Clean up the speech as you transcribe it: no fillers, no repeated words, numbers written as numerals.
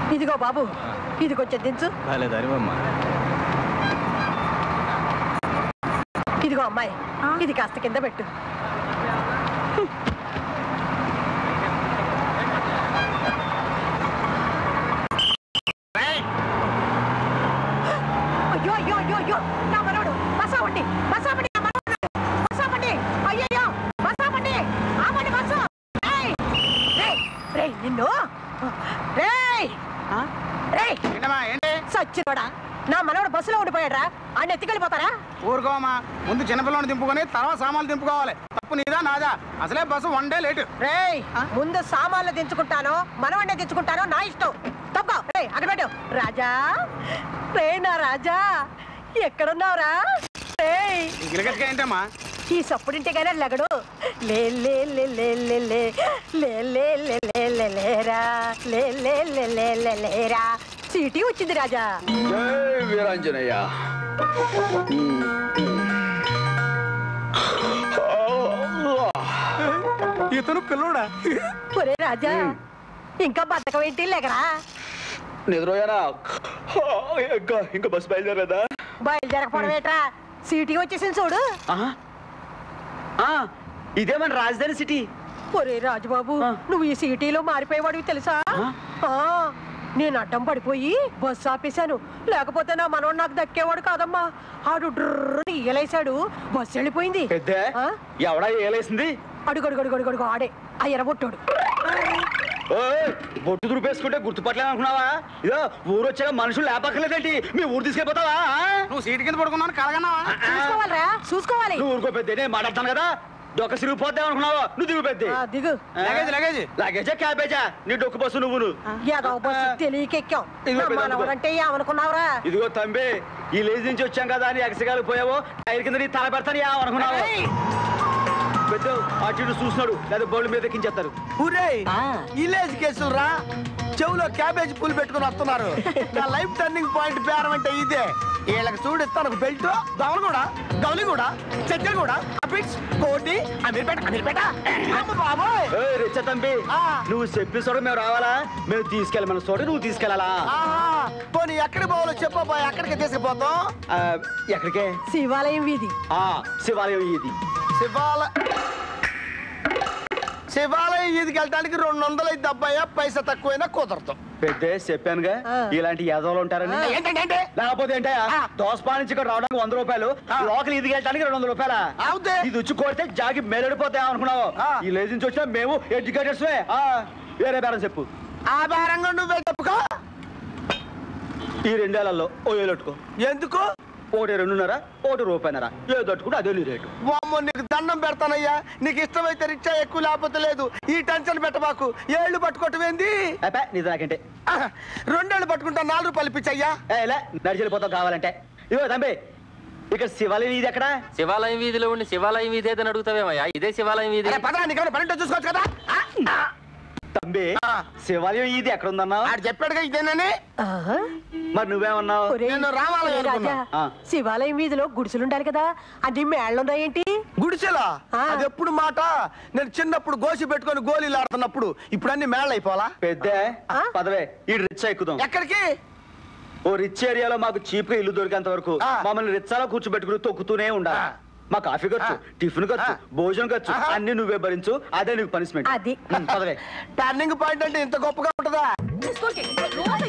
ఇదిగో బాబు, ఇది కొంచెం దించు. ఇదిగో అమ్మాయి, ఇది కాస్త కింద పెట్టు. అయ్యో అయ్యో అయ్యో అయ్యో, నా మనోడు. బసాపండి బసాపండి, నా మనోడు బసాపండి. అయ్యయ్యో బసాపండి, ఆపండి బస్సు. రేయ్ నిన్ను, రేయ్ రేయ్ సచ్చినోడా, నా మనోడు బస్సులో ఉండిపోయాడ్రా. ఆయన ఎత్తుకెళ్ళిపోతారా? ఊరుకోమా, ముందు చిన్నపిల్లని దింపుకొని తర్వాత సామాన్లు దింపుకోవాలి. తప్పు నీదా నాదా? అసలే బస్సు 1 డే లేటు. రేయ్ ముందు సామాన్లు దించుకుంటాను, మనవన్నే దించుకుంటాను, నా ఇష్టం. తప్ప రేయ్ అక్కడ పెట్టు. రాజా, రే నా రాజా, ఎక్కడున్నావురా? రేయ్ ఏంటమ్మా ఈ సప్పుడింటికైనా లెగడు. లే లే లే లే లే లే లే లే లే లే లే లేరా, లే లే లే లే లే లేరా. సీటీ వచ్చింది రాజా. జై వీరాంజనేయ. ఇతను పిల్లోడా? ఒరే రాజా, ఇంకా బతకం ఏంటి, లేకరా. నిద్రపోయానా? ఇంకా బస్సు బయలుదేరదా? బయలుదేరకపోవడం ఏంట్రా, సీటీ వచ్చేసింది చూడు. ఇదేమన్నా రాజధాని సిటీ? ఒరే రాజుబాబు, నువ్వు ఈ సిటీలో మారిపోయేవాడివి తెలుసా? నేను అడ్డం పడిపోయి బస్సు ఆపేశాను, లేకపోతే నా మనోడు నాకు దక్కేవాడు కాదమ్మా. ఆడు డ్రని ఏలేశాడు, బస్సు వెళ్ళిపోయింది. ఎవడా ఏలేసింది? అడుగడుగడుగడుగడుగు ఆడే, ఆ ఎర్రబొట్టాడు. బొట్టు దురిపేసుకుంటే గుర్తుపట్టలేదు అనుకున్నావా? ఇదో ఊరు వచ్చాక మనుషులు లేపక్కర్లేదేంటి? మీ ఊరు తీసుకెళ్ళిపోతావా? నువ్వు సీటు కింద పడుకున్నాను కలగన్నావా? చూసుకోవాలరా, చూసుకోవాలి. నువ్వు ఊరుకో పెద్ద, నేను మాట్లాడతాను కదా. డొక్క సిరిగిపోద్దా అనుకున్నావా? నువ్వు దిగు పెద్ద. దిగు. లగేజా క్యాబేజా? నీ డొక్కు బస్సు నువ్వు తెలియకెక్కాం. మనవడంటే ఏమనుకున్నావురా? ఇదిగో తంబి, ఈ లేజ్ నుంచి వచ్చాం కదా అని ఎగసగాలి పోయావో, టైర్ కింద నీ తల పెడతాను ఏమనుకున్నావు? పెద్ద అటు చూస్తున్నాడు, లేదా బౌల్ మీద ఎక్కించేస్తారు. విలేజ్ కేసులు రా, చెవులో క్యాబేజ్ పూలు పెట్టుకుని వస్తున్నారు. నా లైఫ్ టర్నింగ్ పాయింట్ పేరం అంటే ఇదే. వీళ్ళకి చూడిస్తాను బెల్ట్, దవలు కూడా, గౌలి కూడా, చెక్కలు కూడా, కోటి, అమీర్పేట అమీర్పేట. బాబోయ్ రిచ్చ తంబి, నువ్వు చెప్పిన చోట మేము రావాలా? మేము తీసుకెళ్ళి మన చోట నువ్వు తీసుకెళ్ళాలా? పోనీ ఎక్కడికి పోవాలో చెప్పబోయ్, ఎక్కడికి తీసుకుపోతాం? ఎక్కడికే? శివాలయం వీధి. శివాలయం వీధి. శివాలయం వీధికి వెళ్ళడానికి 200 అయితే అబ్బాయి, పైసా తక్కువైనా కుదరదు. పెద్ద చెప్పానుగా ఇలాంటి యాదవులు ఉంటారని. లేకపోతే ఏంటా, దోసపా నుంచి ఇక్కడ రావడానికి 100 రూపాయలు, లోకల్ ఈదికి వెళ్ళడానికి 200 రూపాయలు. ఇది వచ్చి కొడితే జాగి మేలడిపోతాయి అనుకున్నావు. ఈ లేజ్ నుంచి వచ్చినా మేము ఎడ్యుకేటర్స్. వేరే బేరం చెప్పు. ఆ బేరంగా నువ్వే చెప్పుకో. ఈ 2 ఏళ్లలో ఓ ఏలెట్టుకో. ఎందుకు? ఒకటి 2.5, ఒకటి రూపాయన్నర, ఏ తట్టుకుంటే అదే నీ రేటు. వామ్మో, నీకు దండం పెడతానయ్యా. నీకు ఇష్టమైతే రిక్షా ఎక్కువ, లేకపోతే లేదు. ఈ టెన్షన్ పెట్టబాకు. 7 పట్టుకోవటమేంది? నీది నాకంటే 2 ఏళ్ళు పట్టుకుంటా, 4 రూపాయలు ఇప్పించయ్యా. నడిచెళ్ళిపోతావు కావాలంటే. ఇదిగో తంబి, ఇక్కడ శివాలయం వీధి ఎక్కడ? శివాలయం వీధిలో ఉండి శివాలయం వీధి ఏదని అడుగుతావేమయ్యా? ఇదే శివాలయం వీధి. పదా, నీకేమైనా పని చూసుకోవచ్చు కదా. తంబి, శివాలయం ఇది ఎక్కడ ఉందన్నా? చెప్పాడుగా ఇదేనని. మరి నువ్వేమన్నావు? శివాలయం వీధిలో గుడిసెలుండాలి కదా, అన్ని మేళ్ళున్నాయేంటి? గుడిసెలా? అది ఎప్పుడు మాట? నేను చిన్నప్పుడు గోసి పెట్టుకొని గోళీలు ఆడుతున్నప్పుడు. ఇప్పుడు అన్ని మేళ్ళు అయిపోవాలా? పెద్ద పదవే, ఈ రిచ్చా ఎక్కుదాం. ఎక్కడికి? ఓ రిచ్ ఏరియాలో మాకు చీప్ గా ఇల్లు దొరికేంత వరకు మమ్మల్ని రిచ్చాలో కూర్చోబెట్టుకుని తొక్కుతూనే ఉండాలి. మా కాఫీ ఖర్చు, టిఫిన్ ఖర్చు, భోజనం ఖర్చు అన్ని నువ్వే భరించు. అదే నీకు పనిష్మెంట్. అది పదవే. టర్నింగ్ పాయింట్ అంటే ఇంత గొప్పగా ఉంటుందా?